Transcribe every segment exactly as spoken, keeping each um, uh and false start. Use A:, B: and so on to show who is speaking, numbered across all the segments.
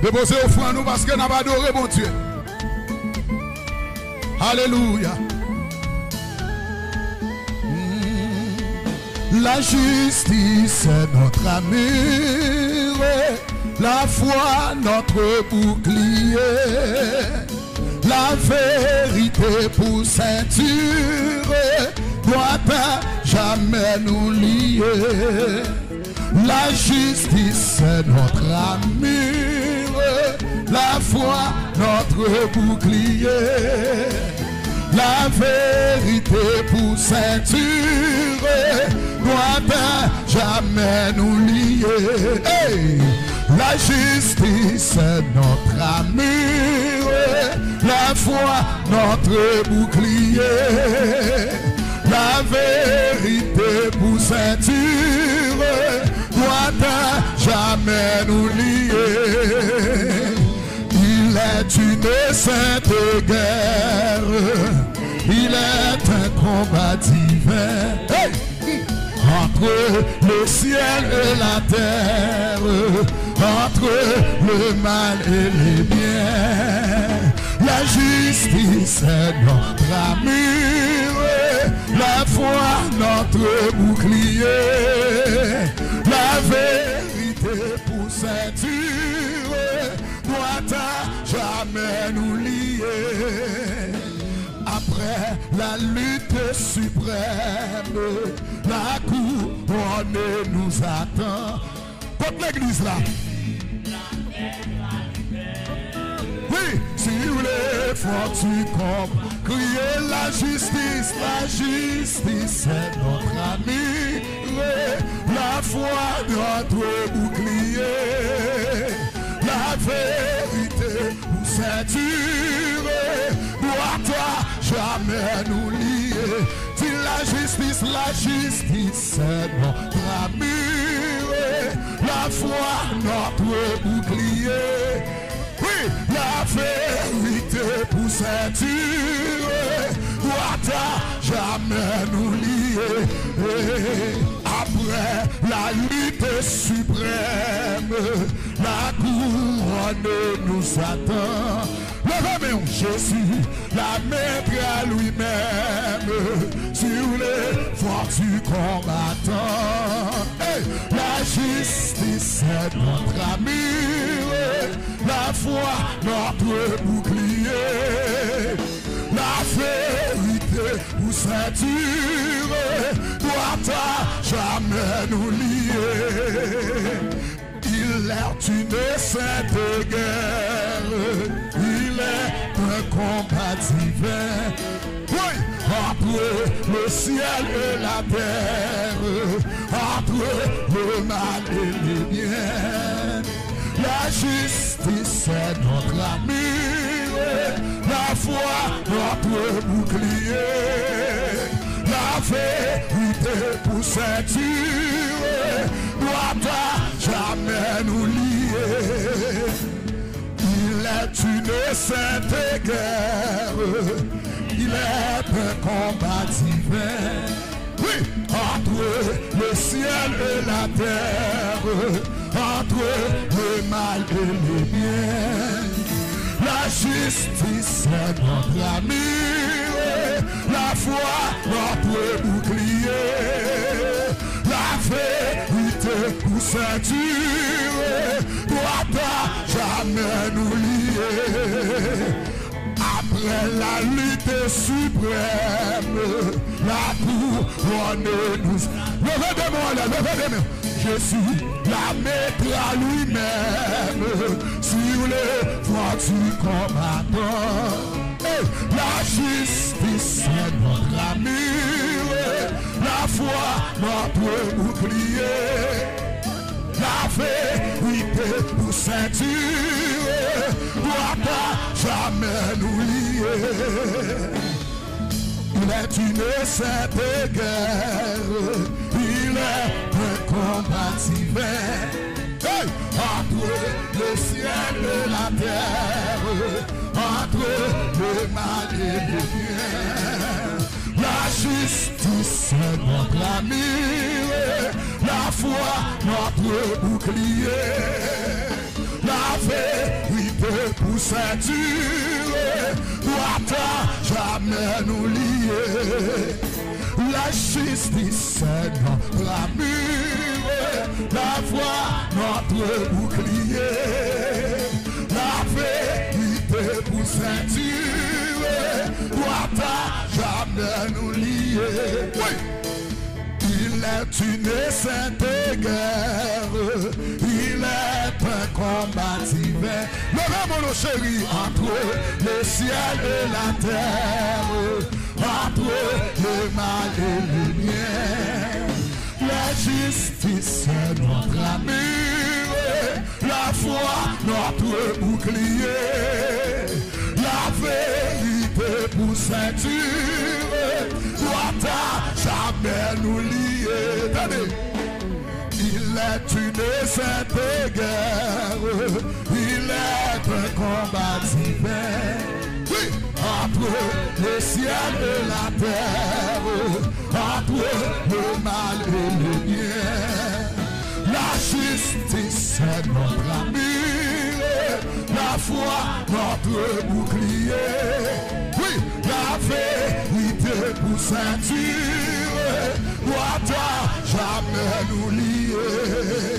A: Déposez offrande nous parce que nous avons adoré mon Dieu. Alléluia. La justice est notre amour, la foi notre bouclier, la vérité pour ceinture doit pas jamais nous lier. La justice est notre amour, la foi notre bouclier, la vérité pour ceinture doit jamais nous lier. Hey! La justice est notre amour, la foi notre bouclier, la vérité pour ceinture doit jamais nous lier. Il est une sainte guerre, il est un combat divin. Hey! Entre le ciel et la terre, entre le mal et les biens, la justice est notre amour, la foi notre bouclier, la vérité pour ceinture doit jamais nous lier. Après la lutte suprême, la couronne nous attend. Contre l'église là. Oui, si vous voulez, faut tu comme crier la justice, la justice est notre ami, la foi notre bouclier, la vérité ou ceinture doit jamais nous lier. Si la justice, la justice est notre amour, la foi notre bouclier, oui, la vérité pour ceinture doit jamais nous lier. Après la lutte suprême, la couronne nous attend. Levez-moi Jésus, la maître à lui-même, sur les forces combattants. Hey, la justice est notre amour, la foi notre bouclier, la vérité ou ceinture doit jamais nous lier. Il est une sainte guerre, il est un combat divin. Oui, entre le ciel et la terre, entre le mal et le bien. La justice est notre amour, la foi notre bouclier, la vérité pour ceinture doit jamais nous lier. Il est une sainte guerre, il est un combat divin. Oui, entre le ciel et la terre, entre le mal et le bien. La justice est notre amour, la foi notre bouclier, la vérité ou ceinture doit jamais nous lier. Après la lutte suprême, la couronne nous... Levez des mains là, levez des mains. Jésus, la maître à lui-même, sur les voies du combattant. Hey, la justice est notre amour, la foi notre bouclier, la vérité ou ceinture doit jamais nous lier. Il est une sainte guerre, il est un combat divin. Hey! Entre le ciel et la terre, entre le mal et le bien. La justice est notre amour, la foi notre bouclier, la vérité pour ceinture, doit jamais nous lier. La justice c'est notre armure, la foi notre bouclier. La vérité pour ceinture, doit jamais nous lier. Oui. Il est une sainte guerre, il est un combatif. Levez mon chéri entre le ciel et la terre, entre le mal et le bien. La justice est notre armure, la foi notre bouclier. La vérité pour ceinture, doit jamais nous lier. Tenez. Il est une sainte guerre, il est un combatif. Oui, entre le ciel et la terre, entre le mal et le bien. La justice est notre armure, la foi notre bouclier. Oui, la vérité pour ceinture, doit jamais nous lier.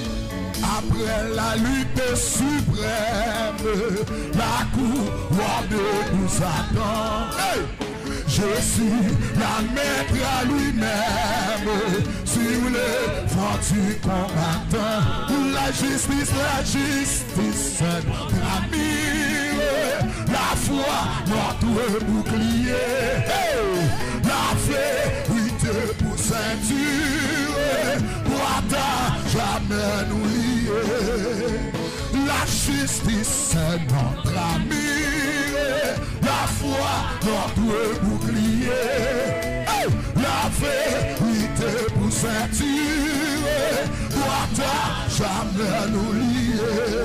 A: Après la lutte suprême, la couronne nous attend. Hey! Jésus, la maître à lui-même, sur le front du combattant. La justice, la justice, notre ami, la foi, notre bouclier. Hey! La vérité pour ceinture, doit jamais nous lier. La justice c'est notre ami, la foi notre bouclier. Hey! La vérité pour ceinture, doit jamais nous lier.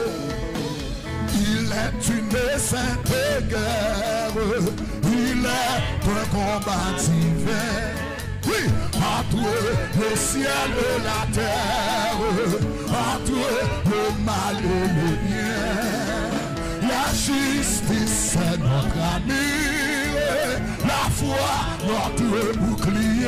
A: Il est une sainte guerre, il est un combatif. Oui, entre le ciel et la terre, entre le mal et le bien. La justice c'est notre ami, la foi notre bouclier.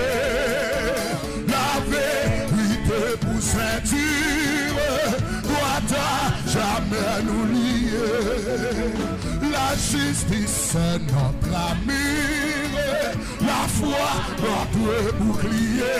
A: La vérité pour ceinture, doit jamais nous lier. La justice c'est notre ami, la foi notre bouclier.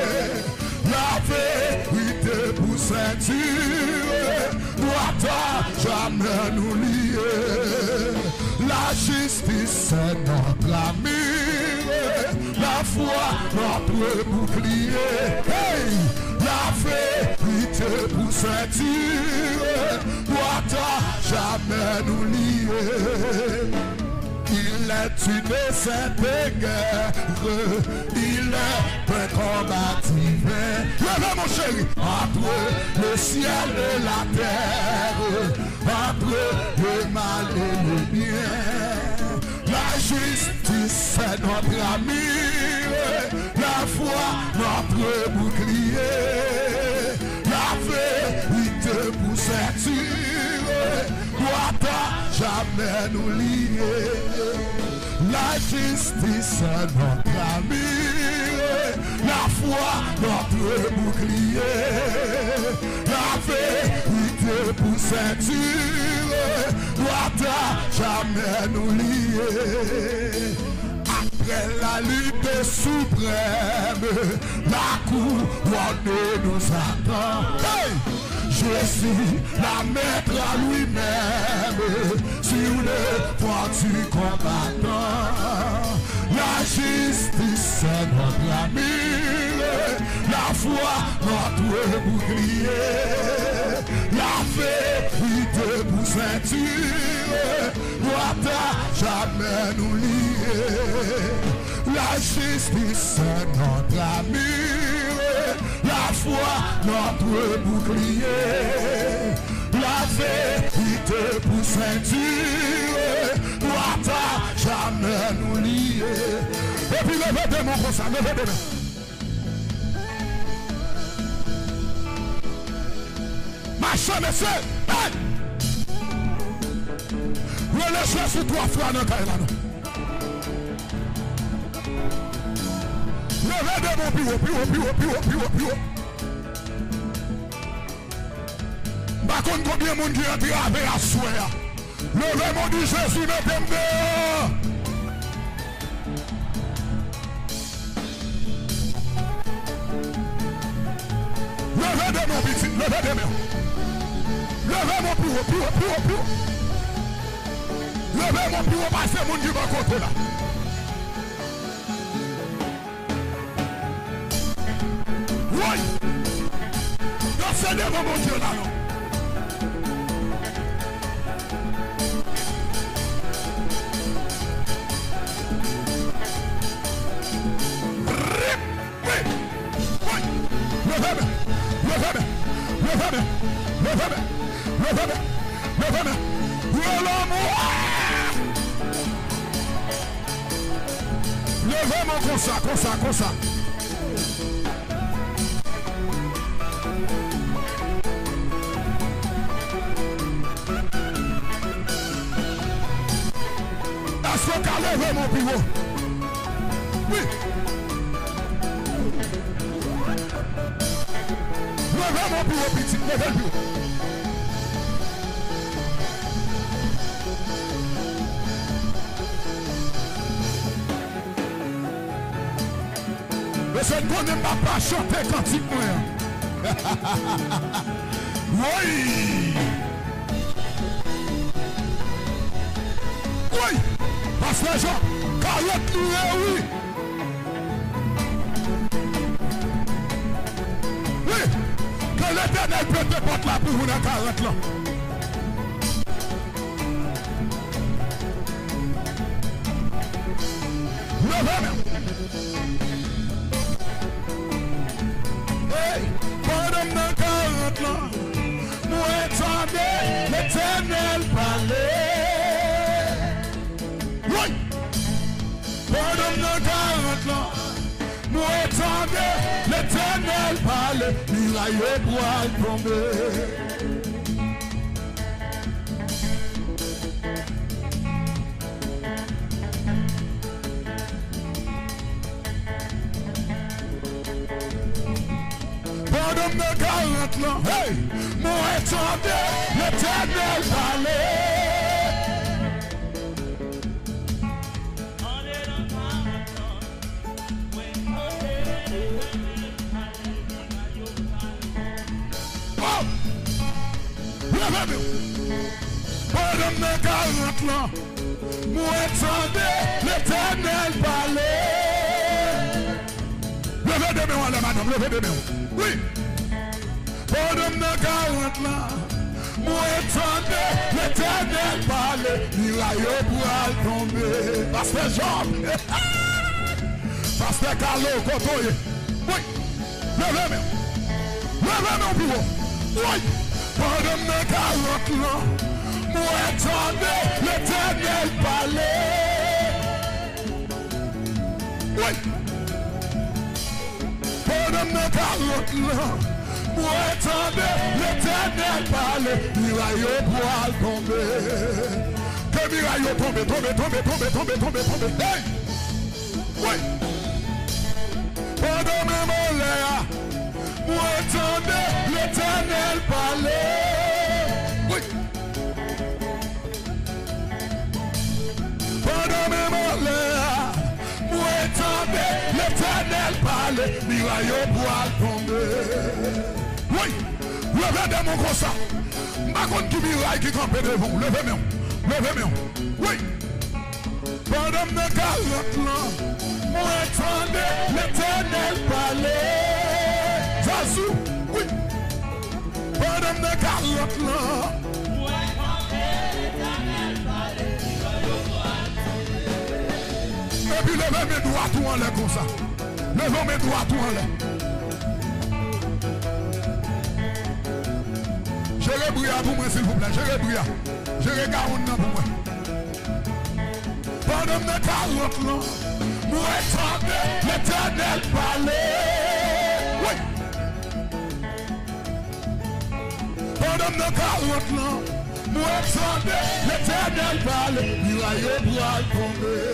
A: La vérité pour ceinture, doit jamais nous lier. La justice c'est notre ami, la foi notre bouclier. Hey! La vérité pour ceinture, doit jamais nous lier. Il est une sainte guerre, il est un combatif. Levez mon chéri, entre le ciel et la terre, entre le mal et le bien. La justice c'est notre ami, la foi notre bouclier. La vérité pour ceinture, doit jamais nous lier. La justice c'est notre ami, la foi notre bouclier. La vérité pour ceinture, doit jamais nous lier. Après la lutte suprême, la couronne nous attend. Hey! Jésus, la maître à lui-même, sur le front du combattant. La justice c'est notre ami, la foi notre bouclier. La vérité pour ceinture, doit jamais nous lier. La justice c'est notre ami, la foi notre bouclier. La vérité pour ceinture, doit jamais nous lier. Et puis levez des mains comme ça, levez des mains. Marchez, monsieur. Hey! Relâchez sur toi, frère, dans Kailano. Levez de mon bureau, bureau, bureau, bureau, bureau, bureau. Par contre, combien de monde qui est entré avec la soie? Levez mon Dieu Jésus, mettez-moi dehors. Levez de mon petit, levez de mon. Levez mon bureau, bureau, bureau, bureau. Levez mon bureau, passez mon Dieu, mon côté là. Oui. Non, c'est devant mon Dieu là, non. Levez-moi, levez-moi, levez-moi, levez-moi, levez-moi, levez-moi, levez-moi. Levez-moi comme ça, comme ça, comme ça. Est-ce que tu as levé mon bureau? Oui. Levez mon bureau, petit, levez le bureau. Mais c'est qu'on ne m'a pas chanter cantique moi. Oui. Oui. Parce que les gens, carotte louée, oui. Oui. Que l'Éternel peut te porter la pour vous dans carotte là. Levez-moi. Hey, pendant nos quarante ans, nous entendons l'Éternel parler. Oui, pendant nos quarante ans, nous entendons l'Éternel parler. Il a eu pour tomber. Pendant nos quarante ans, hey, nous entendons l'Éternel parler. Oh! Levez-vous! Pendant nos quarante ans, nous entendons l'Éternel parler. Levez de moi, madame, levez de moi. Oui. Pendant nos quarante ans, nous entendons l'Éternel parler. Il a eu pour tomber. Pasteur Jean. Pasteur Carlo, Kotoye. Oui. Levez-moi. Levez mon bureau. Oui. Pendant nos quarante ans, nous entendons l'Éternel parler. Oui. Pendant nos quarante ans, nous entendons l'Éternel parler. Miraille pour tomber. Que miraille tombe, tombe, tombe, tombe, tombe, tombe, tombe. Hey! Oui. Pendant mes mollets, nous entendons l'Éternel parler. Oui. Pendant mes mollets, nous entendons l'Éternel parler. Miraille pour tomber. Oui. Levez de mon gros sang. Ma contre qui miraille qui campe devant. Levez-moi. Levez-moi. Oui. Pendant nos quarante ans, nous entendons l'Éternel parler. Jésus. Oui. Pendant nos quarante ans, nous entendons l'Éternel parler. Et puis levez mes doigts tout en l'air comme ça. Levez mes doigts tout en l'air. Je rebrouille pour moi s'il vous plaît. Je rebrouille. Je regarde pour moi. Pendant nos quarante ans, nous entendons l'Éternel parler. Oui. Pendant nos quarante ans, nous entendez l'Éternel parler, du royaume va tomber.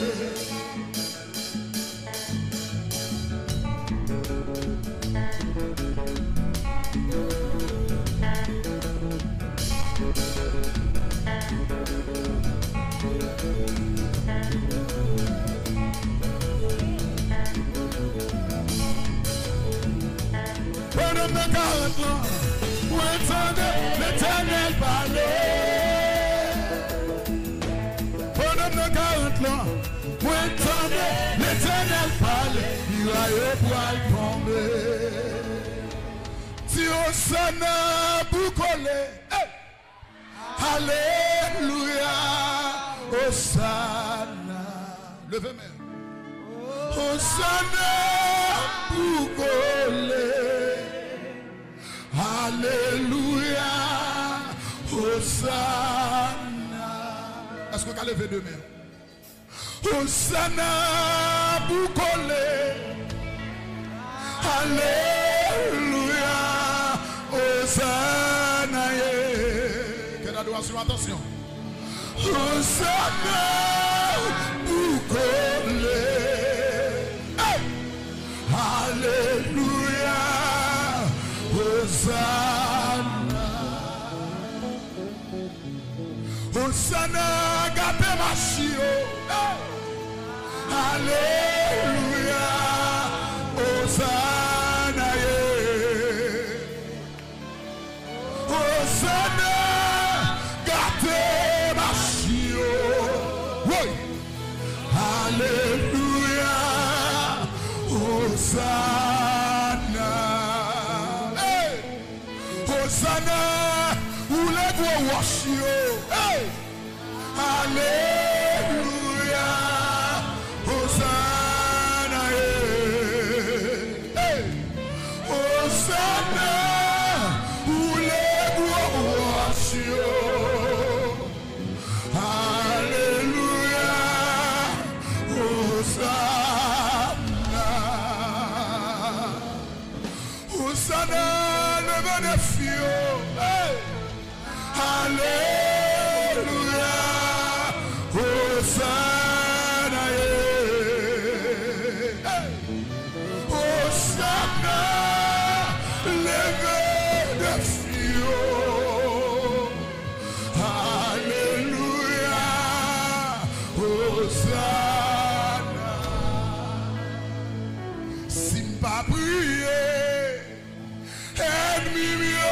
A: Pendant mes quarante ans, vous entendez l'Éternel parler. Pendant mes quarante ans, vous entendez l'Éternel parler. Du royaume va tomber. Si on s'en a boucolé, alléluia, Hosanna. Levez-moi. Hosanna boucolé. Alléluia, Hosanna. Est-ce que vous allez lever deux mains? Hosanna, boucolé. Alléluia, Hosanna. Quelle adoration, attention. Hosanna, boucolé. Alléluia. Hosanna, Hosanna, gâte ma chio. Alléluia, Hosanna, Hosanna, gâte ma chio. Oui, Alléluia, Hosanna. Hosanna, ou les gros washio. Hey! Alléluia, Hosanna. Hey! Hosanna, ou les gros washio. Alléluia, Hosanna. Hosanna. Hey. Alléluia, Hosanna, hey. Hosanna, levez des fiots. Alléluia, Hosanna. Si pas prier, ennemi mieux.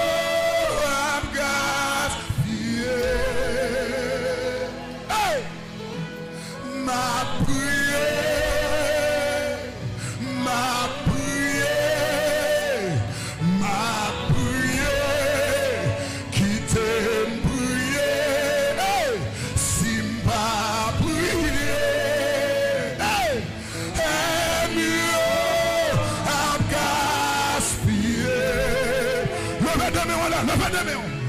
A: Levez-moi là, levez-moi.